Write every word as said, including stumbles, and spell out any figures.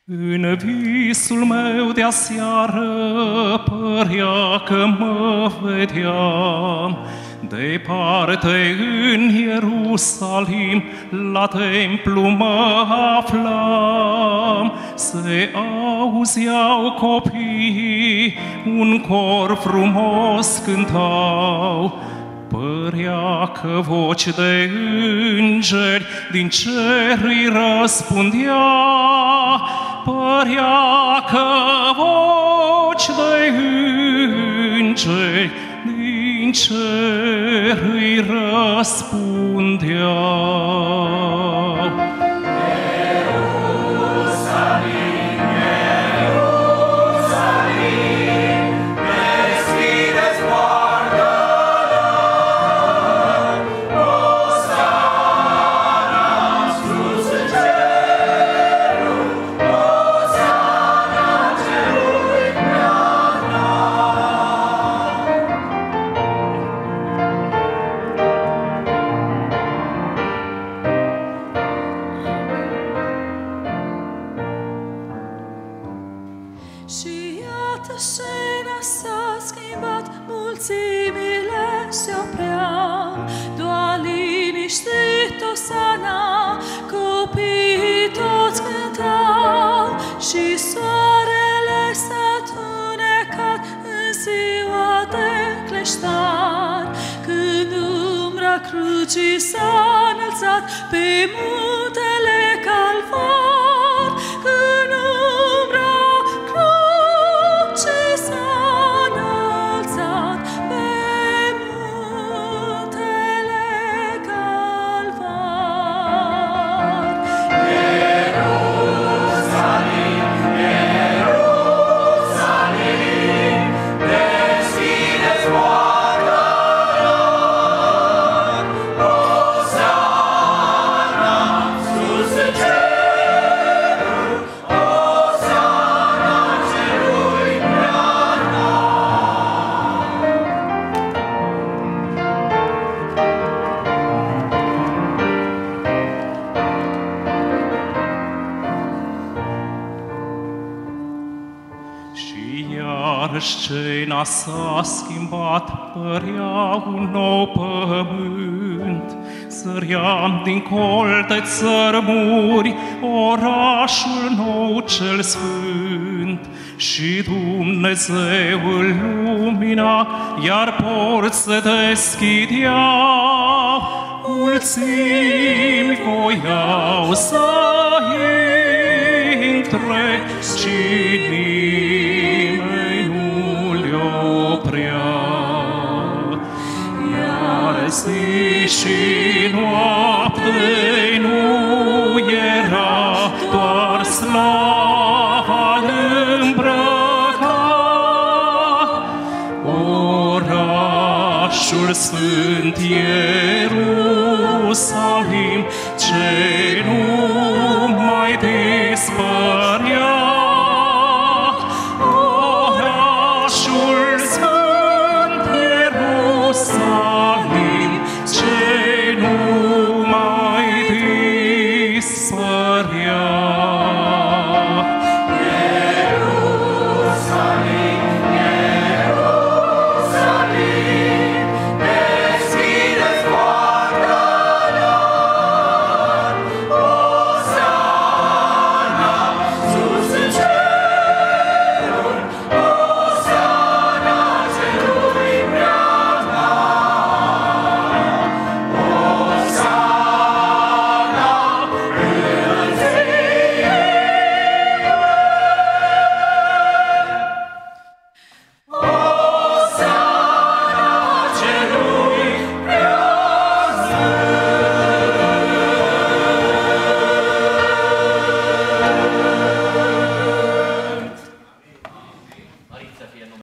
În visul meu de-aseară părea că mă vedeam, departe în Ierusalim, la templu mă aflam. Se auzeau copiii, un cor frumos cântau, părea că voci de îngeri din cer îi răspundea, părea că voci de îngeri din cer îi răspundeau. Ierusalim, Ierusalim, deschideți poarta-la, Osana sus în cerul, Osana celui Și iată scena s-a schimbat, mulțimile se opreau, doar liniștit Osana, copiii toți cântau, și soarele s-a tunecat în ziua de cleștar, când umbra crucii s-a înălțat pe muntele Calvar, când umbra crucii s-a înălțat pe muntele Calvar. Ierusalim, Ierusalim, deschideți poarta-la, Osana sus în cerul, Osana celui Și iar scena s-a schimbat, părea un nou pământ. Săream din colte țărmuri orașul nou cel sfânt, și Dumnezeul lumina, iar porți se deschideau. Mulțimi voiau să intre și nimeni nu le oprea. Iar zi și noapte nu era, doar slava îmbrăca. Orașul sfânt Ierusalim, ce